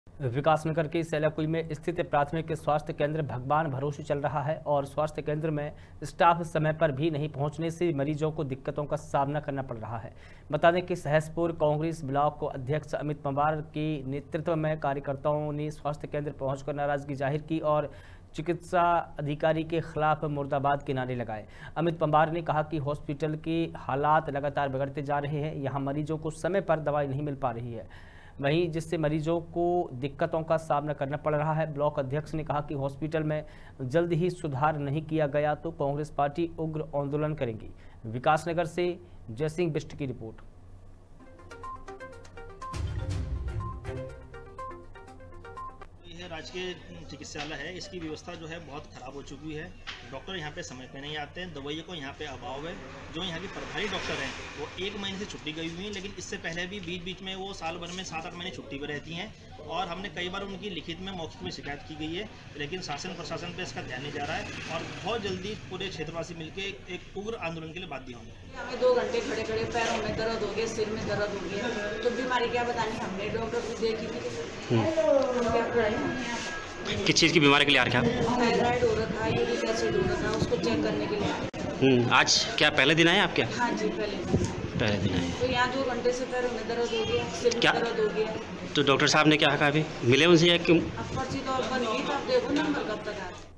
विकासनगर के सैलाकुई में स्थित प्राथमिक स्वास्थ्य केंद्र भगवान भरोसे चल रहा है और स्वास्थ्य केंद्र में स्टाफ समय पर भी नहीं पहुंचने से मरीजों को दिक्कतों का सामना करना पड़ रहा है। बता दें कि सहसपुर कांग्रेस ब्लॉक को अध्यक्ष अमित पंवार के नेतृत्व में कार्यकर्ताओं ने स्वास्थ्य केंद्र पहुंचकर नाराजगी जाहिर की और चिकित्सा अधिकारी के खिलाफ मुर्दाबाद के नारे लगाए। अमित पंवार ने कहा कि हॉस्पिटल के हालात लगातार बिगड़ते जा रहे हैं, यहाँ मरीजों को समय पर दवाई नहीं मिल पा रही है, वहीं जिससे मरीजों को दिक्कतों का सामना करना पड़ रहा है। ब्लॉक अध्यक्ष ने कहा कि हॉस्पिटल में जल्द ही सुधार नहीं किया गया तो कांग्रेस पार्टी उग्र आंदोलन करेगी। विकासनगर से जयसिंह बिष्ट की रिपोर्ट। राजकीय चिकित्सालय है, इसकी व्यवस्था जो है बहुत ख़राब हो चुकी है। डॉक्टर यहाँ पे समय पे नहीं आते हैं, दवाइयों को यहाँ पे अभाव है। जो यहाँ के प्रभारी डॉक्टर हैं वो 1 महीने से छुट्टी गई हुई हैं, लेकिन इससे पहले भी बीच में वो साल भर में 7-8 महीने छुट्टी पर रहती हैं और हमने कई बार उनकी लिखित में मौखिक में शिकायत की गई है, लेकिन शासन प्रशासन पे इसका ध्यान नहीं जा रहा है और बहुत जल्दी पूरे क्षेत्रवासी मिलकर एक उग्र आंदोलन के लिए बाध्य होंगे। हमें 2 घंटे खड़े खड़े पैरों में दर्द हो गया, सिर में दर्द हो गया, तो बीमारी क्या बतानी, हमने डॉक्टर को देखी थी। किस चीज़ की बीमारी के लिए आ रखा? थायराइड हो रखा है, यूरिक एसिड हो रखा है, उसको चेक करने के लिए। आज क्या पहले दिन आए आपके? हाँ जी, पहले दिन आए। तो यहाँ 2 घंटे से पैरों में दर्द हो गया, सिर में दर्द हो गया। तो डॉक्टर साहब ने क्या कहा? अभी मिले उनसे या क्यों? अब पर्ची तो बन गई, तो आप देखो नंबर कब तक आए।